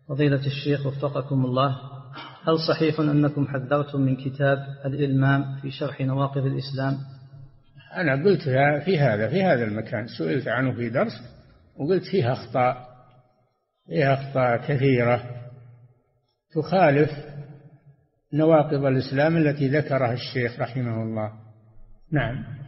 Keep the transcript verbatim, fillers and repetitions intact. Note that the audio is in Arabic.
فضيلة الشيخ وفقكم الله، هل صحيح أنكم حذرتم من كتاب الإلمام في شرح نواقض الإسلام؟ أنا قلت في هذا في هذا المكان، سئلت عنه في درس وقلت فيها أخطاء فيها أخطاء كثيرة تخالف نواقض الإسلام التي ذكرها الشيخ رحمه الله. نعم.